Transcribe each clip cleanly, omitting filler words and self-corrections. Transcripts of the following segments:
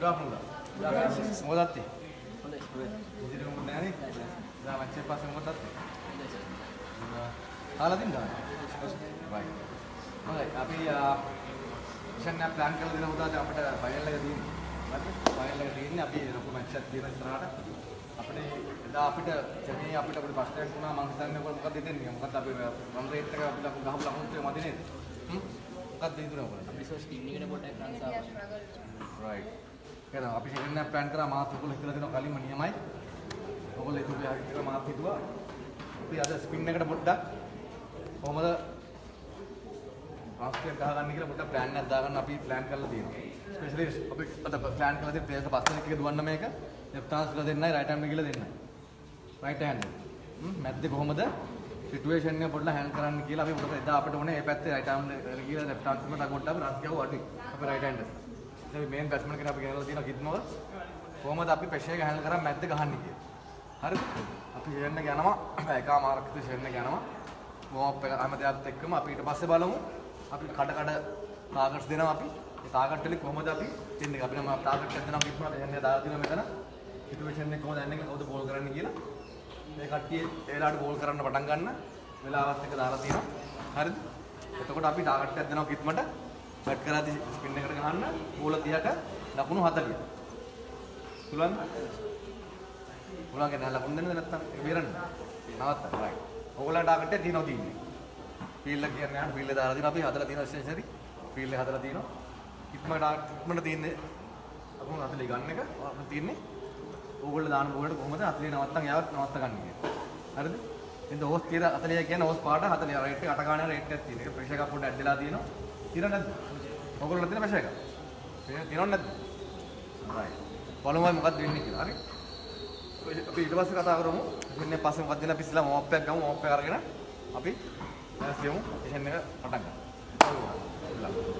Good afternoon. මොකද ඇත්තේ? හොඳයි. ඉතින් මොකද නැහනේ? දැන් මැච් එක පස්සේ මොකද ඇත්තේ? හොඳයි. කාලා දින්නවා. right. හොඳයි. අපි මිෂන් එක ප්ලෑන් කරලා දෙන උදාට අපිට ෆයිනල් එක තියෙන්නේ. හරිද? ෆයිනල් එක තියෙන්නේ අපි ලොකු මැච් එකක් තියෙන ඉස්සරහට. අපිට එදා අපිට සෙමී අපිට ප්‍රශ්නයක් වුණා මම හිතන්නේ මොකක්ද දෙන්නේ? මොකක්ද අපි රන් රේට් එක අපි ගහපු ලකුණු ටික මදි නේද? මොකක්ද ඉදුණා ඔයගොල්ලෝ? අපි සෝස් ටීම් එකට පොඩ්ඩක් රන්ස් ආවා. right. එහෙනම් අපි සෙකන්ඩ් එක ප්ලෑන් කරා මාත් ඔයගොල්ලෝ හිතලා දෙනවා කලින්ම නියමයි. ඔයගොල්ලෝ හිතුවේ හරි කියලා මාත් හිතුවා. අපි අද ස්පින් එකට පොඩ්ඩක් කොහමද රාස්ට්‍රියක් ගහගන්න කියලා පොඩ්ඩක් ප්ලෑන් එකක් දාගන්න අපි ප්ලෑන් කරලා තියෙනවා. ස්පෙෂලි අපි අද ප්ලෑන් කරලා තියෙන ප්ලේයර්ස් පස් දෙනෙක් එක දුවන්න මේක ලෙෆ්ට් හෑන්ඩ් කියලා දෙන්නයි රයිට් හෑන්ඩ් කියලා දෙන්නයි. Right hand. මැද්දේ කොහමද සිටුේෂන් එක පොඩ්ඩක් හෑන්ඩ් කරන්න කියලා අපි මොකද එදා අපිට ඕනේ මේ පැත්තේ රයිට් හෑන්ඩ් කියලා ලෙෆ්ට් හෑන්ඩ් එකකට අගොඩ්ඩ අපි රන්ස් ගහුවා අඩුයි. අපි රයිට් හෑන්ඩ්. දැන් මේන් බැට්ස්මන් කෙනා අපි ගෙනල්ලා තියෙනවා කිත්නව කොහමද අපි ප්‍රෙෂර් එක හෑන්ඩ් කරා මැද්දේ ගහන්නේ කියලා. හරිද? අපි ෂෙන් එක යනවා එකමාරක් විතර ෂෙන් එක යනවා. වෝම් එක හැමදේත් එක්කම අපි ඊට පස්සේ බලමු අපි කඩ ටාගට්ස් දෙනවා අපි. ඒ ටාගට් වලින් කොහමද අපි දෙන්නේ? අපි නම් ටාගට් එකක් දෙනවා කිව්වොත් එන්නේ දාලා තියෙනවා මෙතන. සිටුේෂන් එක කොහොමද යන්නේ කවුද බෝල් කරන්න කියලා. මේ කට්ටිය ඒලාට බෝල් කරන්න පටන් ගන්න වෙලාවත් එක දාලා තියෙනවා. හරිද? එතකොට අපි ටාගට් එකක් දෙනවා කිත්මට. බැට් කරාදී ස්පින් එකට ගහන්න බෝල 30ට ලකුණු 40. පුළුවන්ද? පුළුවන් නෑ ලකුණු දෙන්නද නැත්තම් ඒක බේරන්න. නවත්තන්න. right. ඕගොල්ලන්ට ටාගට් එක දිනව තියෙන්නේ. ෆීල්ඩ් එක කියන්නේ ෆීල්ඩ් එක දාලා තියෙනවා අපි හදලා තියෙනවා ස්ටේෂනරි. ෆීල්ඩ් එක හදලා තියෙනවා. ඉක්මනට තියෙන්නේ ලකුණු 40 ගන්න එක. අපිට තියෙන්නේ ඕගොල්ලෝ දාන බෝලට කොහොමද 40 නවත්තන් යාවත් නවත්ත ගන්න කියලා. හරිද? එතන ඕස් 40 කියන්නේ ඕස් පාට 40 රේට් එක අට ගානේ රේට් එකක් තියෙන. ඒක ප්‍රෙෂර් එකක් පොඩ්ඩක් ඇඩ් වෙලා තියෙනවා. තියෙනවද නැද්ද? ඔයගොල්ලෝ තියෙන ප්‍රෙෂර් එක. තියෙනවද නැද්ද? right. බලමු මොකක්ද වෙන්නේ කියලා. හරි. අපි ඊට පස්සේ කතා කරමු. ඉන්නේ පස්සේ මොකක්ද වෙන්නේ අපි ඉස්සලා මෝප් එකක් ගමු. මෝප් එක අරගෙන අපි දැන් යමු. සෙෂන් එක පටන් ගමු.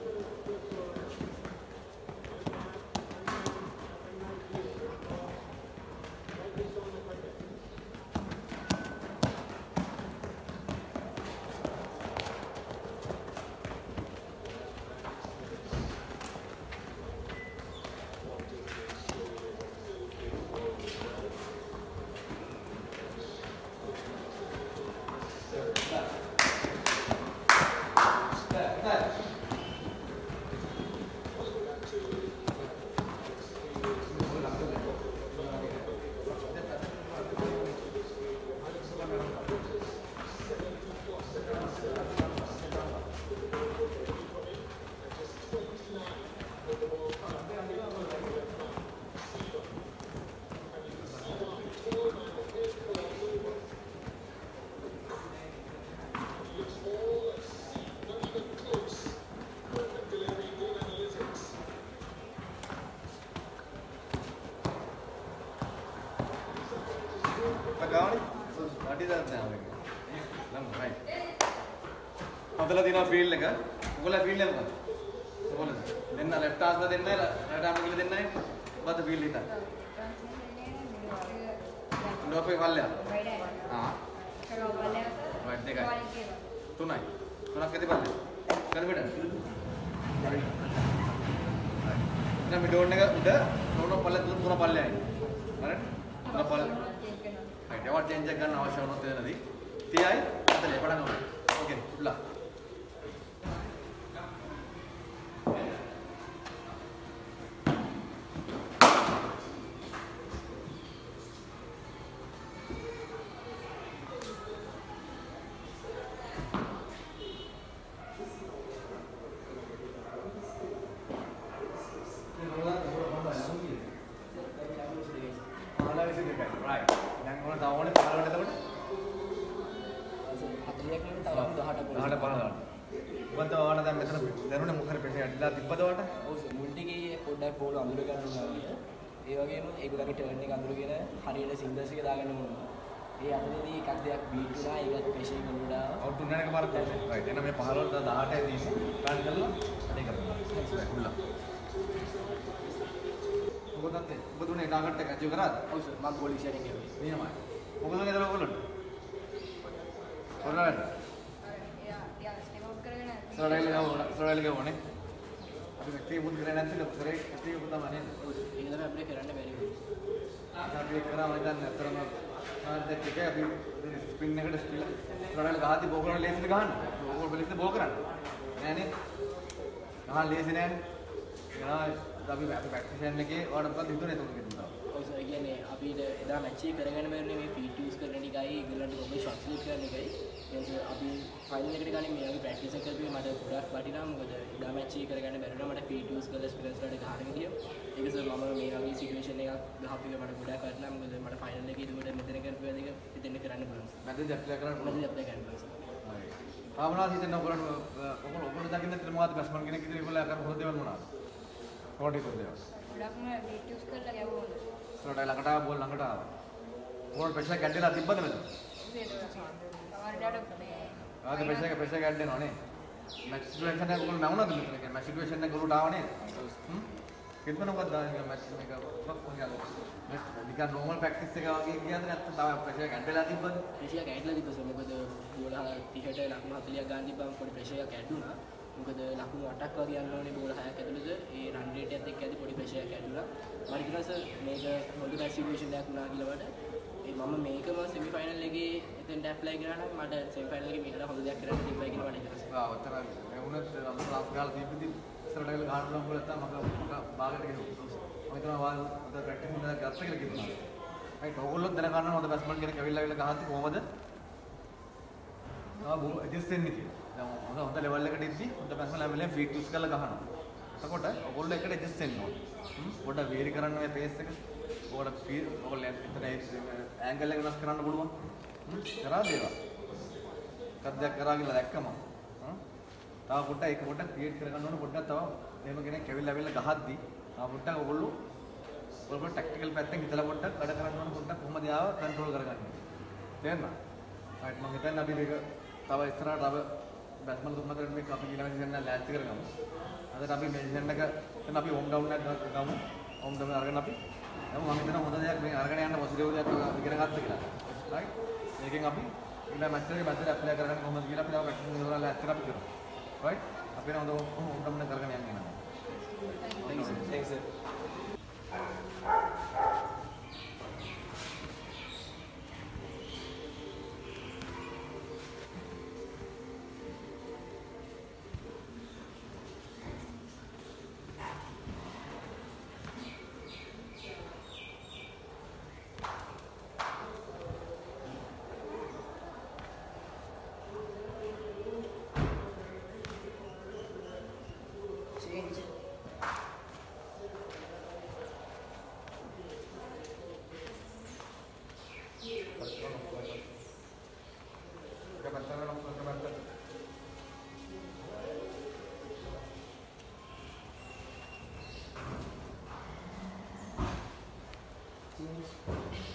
හදලා තියෙනවා ෆීල්ඩ් එක. ඔයගොල්ලෝ ෆීල්ඩ් එක මොකද? ඔයගොල්ලෝ දෙන්න ලෙෆ්ට් හෑන්ඩ්ලා දෙන්නයි රයිට් හෑන්ඩ් කියලා දෙන්නයි. මොකද ෆීල්ඩ් හිතන්න. ලෝපේ පල්ලෙය. ආ. රයිට් දෙකයි. තුනයි. තුනක් ඇති පල්ලෙය. කර බෙඩ. හරි. දැන් මේ ඩෝන් එක උඩ ඩෝන් පල්ලෙය තුන පල්ලෙයයි. හරි? තුන පල්ලෙය. හරි. ඒවා චේන්ජ් එක ගන්න අවශ්‍ය වුණොත් එතනදී 30යි 40 පටන් ගමු. ඕකේ. උඩලා. හරියට සිංගල්ස් එක දාගන්න ඕනේ. ඒ අතරේදී එකක් දෙයක් බීට් වුණා ඒකත් පේෂන් වලුණා. අවුට් වුණා එක පාරක් තමයි. රයිට්. එහෙනම් මේ 15ට 18යි තියෙන්නේ. ප්ලෑන් කරලා අඩේ කරනවා. හුල්ලා. මොකද උනේ ටාගට් එක අචීව් කරාද? ඔව් සර් මම ගෝල් ෂැටින් ගියා. නියමයි. මොකද නේද ඔයගොල්ලෝ? කොරනවද? යා ස්ටෙප් අවුට් කරගෙන සරලව ගවනේ. අපි මෙතේ මුත් කරේ නැත්නම් කරේ මෙතේ මුත් තමයි නේද? ඒක තමයි අපිට කරන්න බැරි වුනේ. අපි ඒක කරා මම දැන් අතරම ආද්දෙක් එක අපි ස්පින් එකට ස්ටිල් රඩල් ගහද්දි බෝ කරන ලේසිද ගහන්න. ඕක බලිස්ද බෝ කරන්න. නෑනේ. ගහන්න ලේසි නෑනේ. එනවා අපි ප්‍රැක්ටිසන් එකේ ඔයාලට මොකක්ද හිතුනේ එතකොට කියලා. ඔය සර් කියන්නේ අපිට එදා මැච් එක කරගන්න බැරිනේ මේ ෆීඩ් යූස් කරන එකයි ඒගොල්ලන්ට කොහොමද ෂොට් ස්ලිප් කරන එකයි. එතකොට අපි ෆයිනල් එකට ගන්නේ මේ වගේ ප්‍රැක්ටිස් එක කරපුවේ මට ගොඩක් වටිනා මොකද එදා මැච් එක කරගන්න බැරි වුණා මට ෆීඩ් යූස් කරලා ස්පිනර්ස් වලට ගහන්න ගියා. ඒක සර් මම මේ වගේ සිටුේෂන් එකක් ගහපු එක මට ගොඩක් වටිනා මොකද මට ෆයිනල් එකේ ඒකට මෙතන කරපුවා දෙක එතන කරන්න පුළුවන්. මැදදී ඇප්ලයි කරන්න පුළුවන්. මැදදී ඇප්ලයි කරන්න පුළුවන්. හරි. ආවනාද හිතෙන් ඔයගොල්ලෝ ඔයගොල්ලෝ දකින්න තියෙන මොකද්ද බැස්මන් කෙනෙක් ඉදිරිය ඒගොල්ලෝ කරන හොද දේවල් මොනවාද? කොහොමද ඒක දේවල්? ගොඩක්ම බීට් යූස් කරලා ගැවුවා. සරට ළඟට ආව බෝල් ළඟට ආවා. බෝල් ප්‍රෙෂර් කැඩලා තිබ්බද මෙතන? සමහරවිට මේ ආගේ ප්‍රෙෂර් කැඩෙනවා නේ. මැච් සිටුේෂන් එක ඔයගොල්ලෝ නැවුණාද මෙතන? කියන්නේ මැච් සිටුේෂන් එක ගොල්ලෝට ආව නේද? කිව්වද මොකක්ද ආන්නේ මැච් මේක නිකන් නෝමල් ප්‍රැක්ටිස් එක වගේ කියනද නැත්නම් තව ප්‍රෙෂර් කැඩලා තිබ්බද? ප්‍රෙෂර් කැඩලා තිබ්බ සර් මොකද බෝල 30ට ලකුණු 40ක් ගන්න තිබ්බම පොඩි ප්‍රෙෂර් එකක් ඇඩුණා. මොකද ලකුණු 8ක් වගේ යන්න ඕනේ බෝල 6ක් ඇතුළත ඒ රන් රේට් එකත් එක්ක ඇති පොඩි ප්‍රෙෂර් එකක් ඇඩුණා. මම හිතනවා සර් මේක හොඳ බැට් සිටුේෂන් එකක් වුණා කියලා මට. මම මේකම සෙමි ෆයිනල් එකේ එතෙන්ට ඇප්ලයි කරා නම් මට සෙමි ෆයිනල් එකේ මීට හොඳ දෙයක් කරන්න තිබ්බයි කියලා මට හිතෙනවා. ආ ඔතන වුණත් අප්ලාස් ගාලා තිබ්බදි ඉස්සරහට ගහන්න පුළුවන් කියලා තමයි මම බාගට ගෙනුවා. මම හිතනවා වාල් අද ප්‍රැක්ටිස් එක ගත්ත කියලා කිව්වා. රයිට් ඕගොල්ලෝ දැනගන්න හොඳ බැස්මන් කෙනෙක් ඇවිල්ලා ගහද්දි කොහමද? බෝල් ඇඩ්ජස්ට් වෙන්නේ කියලා. දැන් හොඳ ලෙවල් එකට ඉද්දි හොඳ බැස්මන් ලෙවල් එකෙන් ෆීඩ් යූස් කරලා ගහනවා. එතකොට ඔයගොල්ලෝ එකට ඇඩ්ජස්ට් වෙන්න ඕනේ. පොඩ්ඩක් වේරි කරන්න මේ පේස් එක. ඔයගොල්ලෝ එතන ඇන්ගල් එක වෙනස් කරන්න පුළුවන්. කරා දේවා. කද්දයක් කරා කියලා දැක්කම. තව පොඩ්ඩක් ඒක පොඩ්ඩක් ක්‍රියේට් කරගන්න ඕනේ පොඩ්ඩක් තව එහෙම කෙනෙක් ඇවිල්ලා ගහද්දි තව පොඩ්ඩක් ඔයගොල්ලෝ ටැක්ටිකල් පැත්තෙන් හිතලා පොඩ්ඩක් වැඩ කරන්න ඕනේ පොඩ්ඩක් කොහොමද යාව කන්ට්‍රෝල් කරගන්නේ. තේරෙනවද? රයිට් මම හිතන්නේ අපි මේක තව ඉස්සරහට තව බැට්මන් තුනක් කරන් මේක අපි ඊළඟ සීසන් එක ලෑස්ති කරගමු. අදට අපි මේ සීසන් එක දැන් අපි හෝම් ඩවුන් එකක් ගමු. හෝම් ඩවුන් අරගෙන අපි මම හිතනවා හොඳ දෙයක් මේ අරගෙන යන්න පොසිටිව් දෙයක් ඉගෙන ගත්ත කියලා. රයිට්. මේකෙන් අපි ඊළඟ මැච් එකේ බැද්දට ඇප්ලයි කරගන්න කොහොමද කියලා අපි තව ප්‍රැක්ටිස් කරලා ලෑස්ති කරලා අපි කරමු. රයිට්. අපි නේද හෝම් ඩවුන් එක කරගෙන යන්න එනවා. Thank you sir. Thanks sir. Change. Change.